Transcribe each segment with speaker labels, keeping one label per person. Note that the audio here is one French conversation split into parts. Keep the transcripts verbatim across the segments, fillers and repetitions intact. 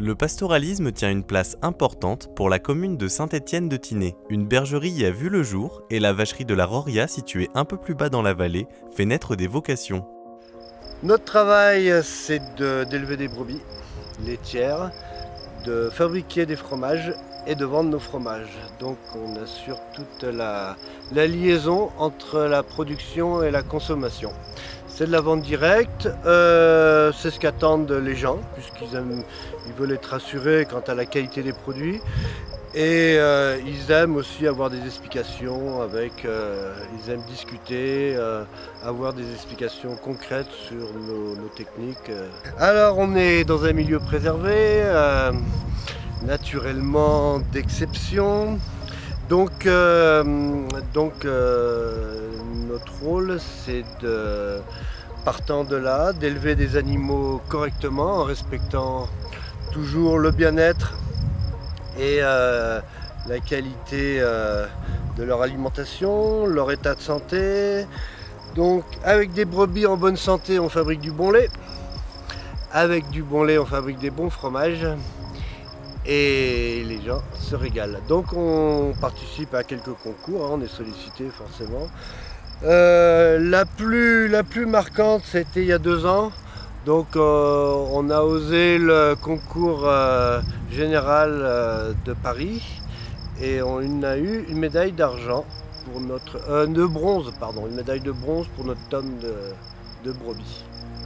Speaker 1: Le pastoralisme tient une place importante pour la commune de Saint-Étienne-de-Tinée. Une bergerie y a vu le jour et la vacherie de la Roria, située un peu plus bas dans la vallée, fait naître des vocations.
Speaker 2: Notre travail, c'est d'élever des brebis laitières, de fabriquer des fromages et de vendre nos fromages. Donc on assure toute la, la liaison entre la production et la consommation. C'est de la vente directe, euh, c'est ce qu'attendent les gens, puisqu'ils aiment, ils veulent être rassurés quant à la qualité des produits. Et euh, ils aiment aussi avoir des explications, avec, euh, ils aiment discuter, euh, avoir des explications concrètes sur nos, nos techniques. Alors on est dans un milieu préservé, euh, naturellement d'exception. Donc, euh, donc euh, notre rôle, c'est de, partant de là, d'élever des animaux correctement en respectant toujours le bien-être et euh, la qualité euh, de leur alimentation, leur état de santé. Donc avec des brebis en bonne santé, on fabrique du bon lait. Avec du bon lait, on fabrique des bons fromages. Et les gens se régalent. Donc on participe à quelques concours, hein, on est sollicité forcément. Euh, la, plus, la plus marquante, c'était il y a deux ans. Donc euh, on a osé le concours euh, général euh, de Paris et on a eu une médaille d'argent pour notre euh, de bronze, pardon, une médaille de bronze pour notre tonne de, de brebis.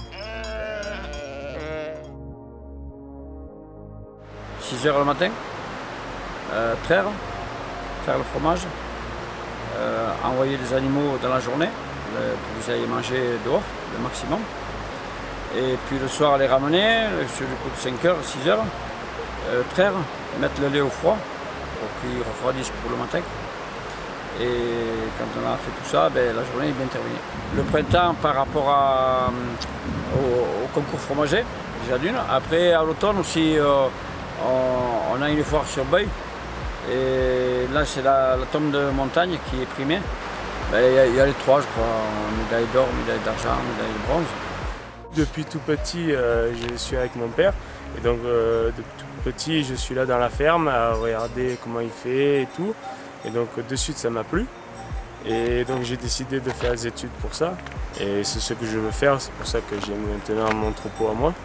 Speaker 3: six heures le matin, euh, traire, faire le fromage, euh, envoyer les animaux dans la journée le, pour qu'ils aillent manger dehors le maximum. Et puis le soir les ramener, sur le coup de cinq heures, six heures, euh, traire, mettre le lait au froid pour qu'il refroidisse pour le matin. Et quand on a fait tout ça, ben, la journée est bien terminée. Le printemps par rapport à, au, au concours fromager, déjà d'une. Après à l'automne aussi, euh, on, on a une foire sur Beuil. Et là c'est la, la tombe de montagne qui est primée. Ben, il, y a, il y a les trois, je crois, médaille d'or, médaille d'argent, médaille de bronze.
Speaker 4: Depuis tout petit, euh, je suis avec mon père. Et donc euh, depuis tout petit, je suis là dans la ferme à regarder comment il fait et tout. Et donc de suite ça m'a plu et donc j'ai décidé de faire des études pour ça et c'est ce que je veux faire, c'est pour ça que j'ai maintenant mon troupeau à moi.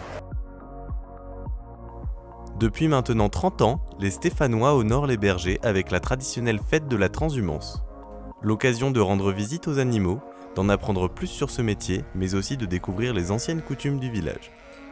Speaker 1: Depuis maintenant trente ans, les Stéphanois honorent les bergers avec la traditionnelle fête de la transhumance. L'occasion de rendre visite aux animaux, d'en apprendre plus sur ce métier, mais aussi de découvrir les anciennes coutumes du village.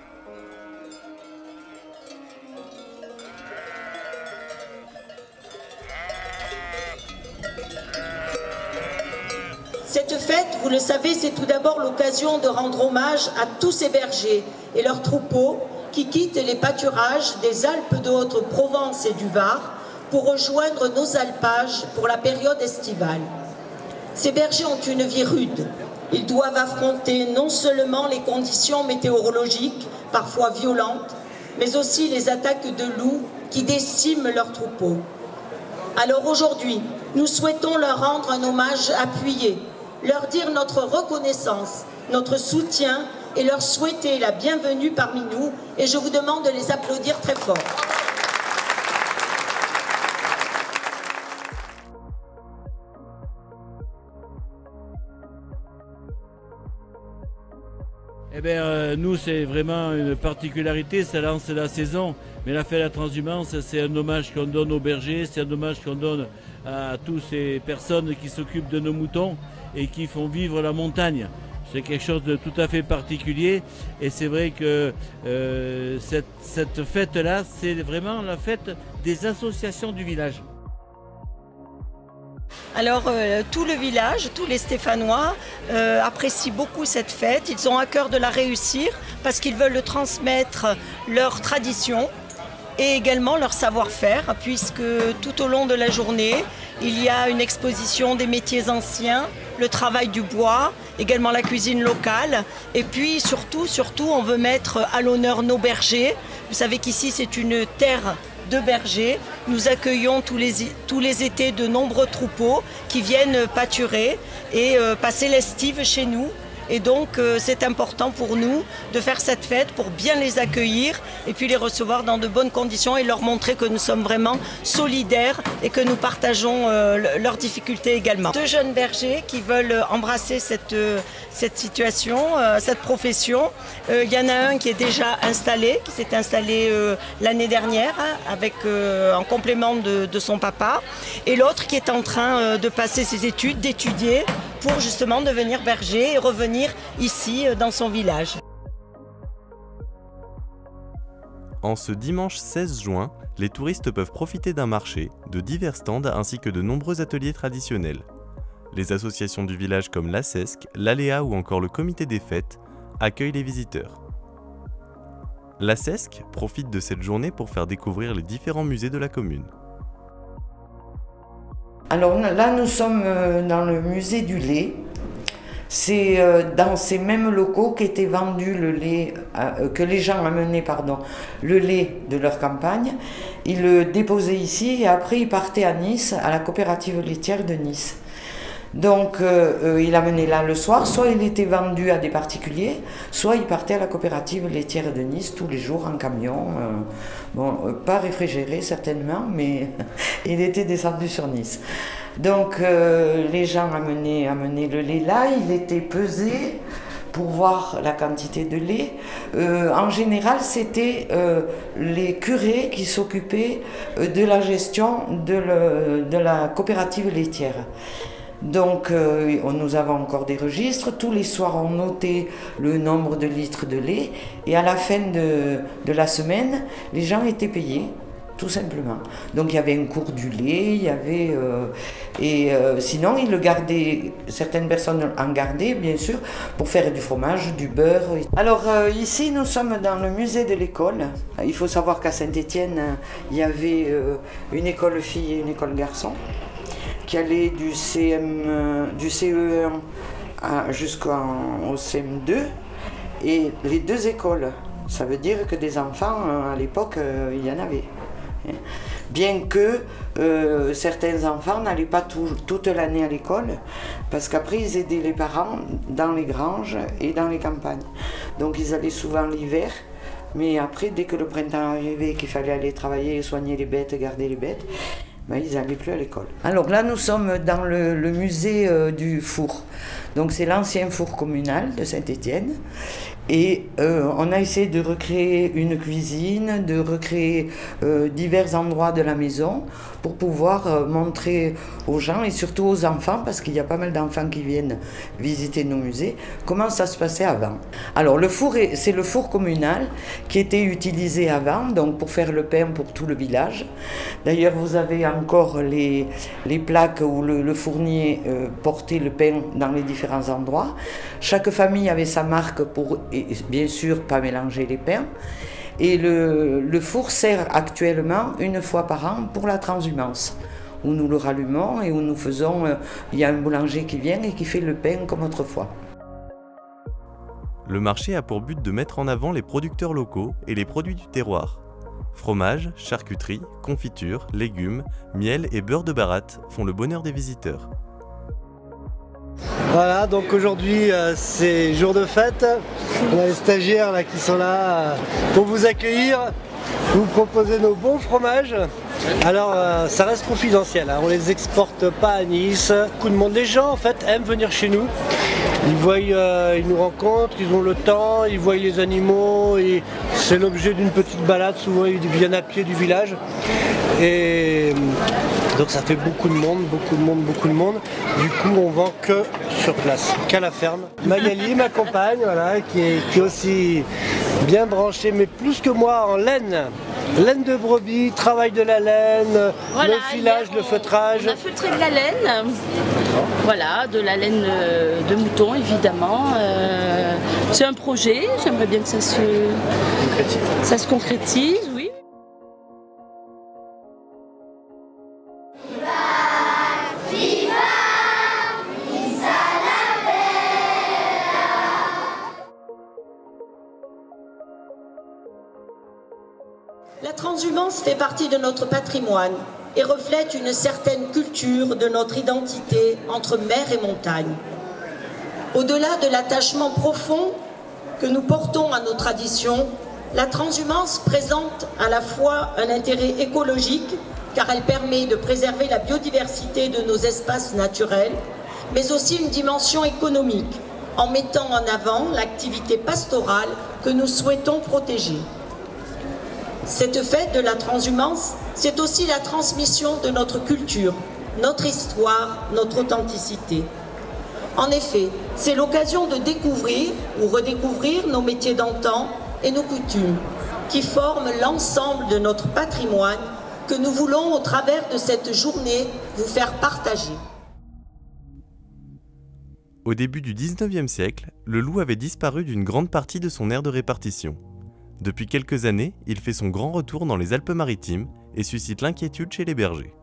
Speaker 5: Cette fête, vous le savez, c'est tout d'abord l'occasion de rendre hommage à tous ces bergers et leurs troupeaux qui quittent les pâturages des Alpes de Haute-Provence et du Var pour rejoindre nos alpages pour la période estivale. Ces bergers ont une vie rude. Ils doivent affronter non seulement les conditions météorologiques, parfois violentes, mais aussi les attaques de loups qui déciment leurs troupeaux. Alors aujourd'hui, nous souhaitons leur rendre un hommage appuyé, leur dire notre reconnaissance, notre soutien et leur souhaiter la bienvenue parmi nous. Et je vous demande de les applaudir très fort.
Speaker 6: Eh bien, euh, nous, c'est vraiment une particularité, ça lance la saison. Mais la fête de la transhumance, c'est un hommage qu'on donne aux bergers, c'est un hommage qu'on donne à toutes ces personnes qui s'occupent de nos moutons et qui font vivre la montagne. C'est quelque chose de tout à fait particulier et c'est vrai que euh, cette, cette fête-là, c'est vraiment la fête des associations du village.
Speaker 7: Alors euh, tout le village, tous les Stéphanois euh, apprécient beaucoup cette fête. Ils ont à cœur de la réussir parce qu'ils veulent transmettre leur tradition et également leur savoir-faire, puisque tout au long de la journée, il y a une exposition des métiers anciens, le travail du bois, également la cuisine locale. Et puis surtout, surtout, on veut mettre à l'honneur nos bergers. Vous savez qu'ici, c'est une terre de bergers. Nous accueillons tous les, tous les étés de nombreux troupeaux qui viennent pâturer et euh, passer l'estive chez nous. Et donc euh, c'est important pour nous de faire cette fête pour bien les accueillir et puis les recevoir dans de bonnes conditions et leur montrer que nous sommes vraiment solidaires et que nous partageons euh, leurs difficultés également. Deux jeunes bergers qui veulent embrasser cette, euh, cette situation, euh, cette profession. Euh, il y en a un qui est déjà installé, qui s'est installé euh, l'année dernière hein, avec, euh, en complément de, de son papa, et l'autre qui est en train euh, de passer ses études, d'étudier pour justement devenir berger et revenir ici euh, dans son village.
Speaker 1: En ce dimanche seize juin, les touristes peuvent profiter d'un marché, de divers stands ainsi que de nombreux ateliers traditionnels. Les associations du village comme l'A C E S C, l'Aléa ou encore le comité des fêtes accueillent les visiteurs. L'A C E S C profite de cette journée pour faire découvrir les différents musées de la commune.
Speaker 8: Alors là, nous sommes dans le musée du lait. C'est dans ces mêmes locaux qu'était vendu le lait, que les gens amenaient pardon, le lait de leur campagne. Ils le déposaient ici et après ils partaient à Nice, à la coopérative laitière de Nice. Donc euh, il amenait là le soir, soit il était vendu à des particuliers, soit il partait à la coopérative laitière de Nice tous les jours en camion. Euh, bon, euh, pas réfrigéré certainement, mais il était descendu sur Nice. Donc euh, les gens amenaient, amenaient le lait là, il était pesé pour voir la quantité de lait. Euh, en général, c'était euh, les curés qui s'occupaient de la gestion de, le, de la coopérative laitière. Donc euh, nous avons encore des registres, tous les soirs on notait le nombre de litres de lait et à la fin de, de la semaine, les gens étaient payés, tout simplement. Donc il y avait un cours du lait, il y avait... Euh, et euh, sinon ils le gardaient, certaines personnes en gardaient bien sûr, pour faire du fromage, du beurre. Alors euh, ici nous sommes dans le musée de l'école. Il faut savoir qu'à Saint-Étienne, il y avait euh, une école filles et une école garçons, qui allait du, C M, du C E un jusqu'au C M deux, et les deux écoles, ça veut dire que des enfants, à l'époque, il y en avait. Bien que euh, certains enfants n'allaient pas tout, toute l'année à l'école, parce qu'après ils aidaient les parents dans les granges et dans les campagnes. Donc ils allaient souvent l'hiver, mais après, dès que le printemps arrivait, qu'il fallait aller travailler, soigner les bêtes, garder les bêtes, ben, ils n'allaient plus à l'école. Alors là, nous sommes dans le, le musée euh, du four. Donc c'est l'ancien four communal de Saint-Étienne. Et euh, on a essayé de recréer une cuisine, de recréer euh, divers endroits de la maison pour pouvoir euh, montrer aux gens et surtout aux enfants, parce qu'il y a pas mal d'enfants qui viennent visiter nos musées, comment ça se passait avant. Alors le four, c'est le four communal qui était utilisé avant, donc pour faire le pain pour tout le village. D'ailleurs vous avez encore les, les plaques où le, le fournier euh, portait le pain dans les différents endroits. Chaque famille avait sa marque pour, et bien sûr, pas mélanger les pains. Et le, le four sert actuellement une fois par an pour la transhumance, où nous le rallumons et où nous faisons... Euh, il y a un boulanger qui vient et qui fait le pain comme autrefois.
Speaker 1: Le marché a pour but de mettre en avant les producteurs locaux et les produits du terroir. Fromage, charcuterie, confiture, légumes, miel et beurre de baratte font le bonheur des visiteurs.
Speaker 2: Voilà, donc aujourd'hui euh, c'est jour de fête. On a les stagiaires là qui sont là euh, pour vous accueillir, vous proposer nos bons fromages. Alors euh, ça reste confidentiel, hein. On les exporte pas à Nice. Beaucoup de monde, les gens en fait aiment venir chez nous. Ils voient, euh, ils nous rencontrent, ils ont le temps, ils voient les animaux. C'est l'objet d'une petite balade, souvent ils viennent à pied du village. Et donc ça fait beaucoup de monde, beaucoup de monde, beaucoup de monde. Du coup on vend que sur place, qu'à la ferme. Magali, ma compagne, voilà, qui est, qui est aussi bien branchée, mais plus que moi en laine. Laine de brebis, travail de la laine, voilà, le filage, le feutrage.
Speaker 9: On a feutré de la laine, voilà, de la laine de mouton évidemment. Euh, c'est un projet, j'aimerais bien que ça se, ça se concrétise, oui.
Speaker 5: La transhumance fait partie de notre patrimoine et reflète une certaine culture de notre identité entre mer et montagne. Au-delà de l'attachement profond que nous portons à nos traditions, la transhumance présente à la fois un intérêt écologique, car elle permet de préserver la biodiversité de nos espaces naturels, mais aussi une dimension économique, en mettant en avant l'activité pastorale que nous souhaitons protéger. Cette fête de la transhumance, c'est aussi la transmission de notre culture, notre histoire, notre authenticité. En effet, c'est l'occasion de découvrir ou redécouvrir nos métiers d'antan et nos coutumes, qui forment l'ensemble de notre patrimoine que nous voulons, au travers de cette journée, vous faire partager.
Speaker 1: Au début du dix-neuvième siècle, le loup avait disparu d'une grande partie de son aire de répartition. Depuis quelques années, il fait son grand retour dans les Alpes-Maritimes et suscite l'inquiétude chez les bergers.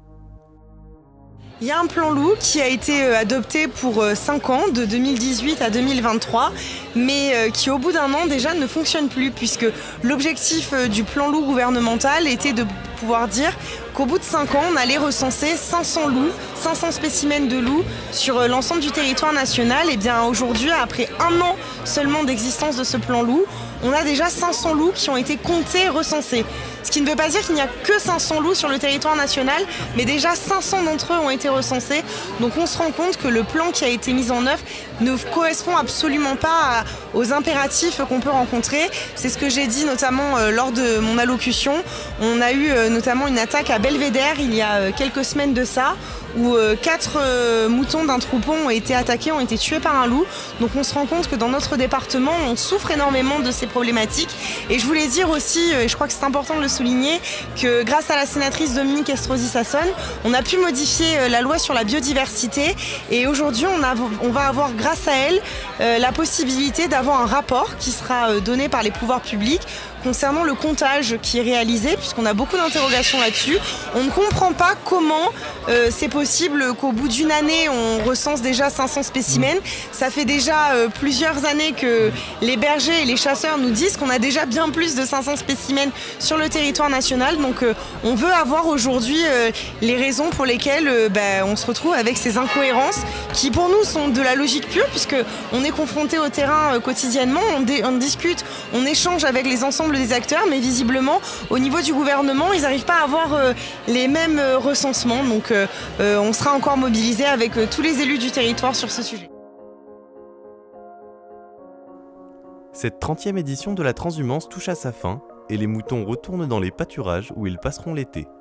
Speaker 10: Il y a un plan loup qui a été adopté pour cinq ans, de deux mille dix-huit à deux mille vingt-trois, mais qui au bout d'un an déjà ne fonctionne plus, puisque l'objectif du plan loup gouvernemental était de pouvoir dire qu'au bout de cinq ans, on allait recenser cinq cents loups, cinq cents spécimens de loups sur l'ensemble du territoire national. Et bien aujourd'hui, après un an seulement d'existence de ce plan loup, on a déjà cinq cents loups qui ont été comptés et recensés. Ce qui ne veut pas dire qu'il n'y a que cinq cents loups sur le territoire national, mais déjà cinq cents d'entre eux ont été recensés. Donc on se rend compte que le plan qui a été mis en œuvre ne correspond absolument pas à, aux impératifs qu'on peut rencontrer. C'est ce que j'ai dit notamment euh, lors de mon allocution. On a eu euh, notamment une attaque à Belvédère il y a euh, quelques semaines de ça, où euh, quatre euh, moutons d'un troupeau ont été attaqués, ont été tués par un loup. Donc on se rend compte que dans notre département, on souffre énormément de ces problématiques. Et je voulais dire aussi, et je crois que c'est important de le souligner, que grâce à la sénatrice Dominique Estrosi-Sassone, on a pu modifier la loi sur la biodiversité. Et aujourd'hui, on, on va avoir, grâce à elle, euh, la possibilité d'avoir un rapport qui sera euh, donné par les pouvoirs publics concernant le comptage qui est réalisé, puisqu'on a beaucoup d'interrogations là-dessus. On ne comprend pas comment euh, c'est possible qu'au bout d'une année, on recense déjà cinq cents spécimens. Ça fait déjà euh, plusieurs années que les bergers et les chasseurs nous disent qu'on a déjà bien plus de cinq cents spécimens sur le territoire national. Donc euh, on veut avoir aujourd'hui euh, les raisons pour lesquelles euh, bah, on se retrouve avec ces incohérences qui pour nous sont de la logique pure, puisqu'on est confronté au terrain euh, quotidiennement, on, on discute, on échange avec les ensembles des acteurs, mais visiblement au niveau du gouvernement ils n'arrivent pas à avoir euh, les mêmes euh, recensements, donc euh, euh, on sera encore mobilisé avec euh, tous les élus du territoire sur ce sujet.
Speaker 1: Cette trentième édition de la transhumance touche à sa fin et les moutons retournent dans les pâturages où ils passeront l'été.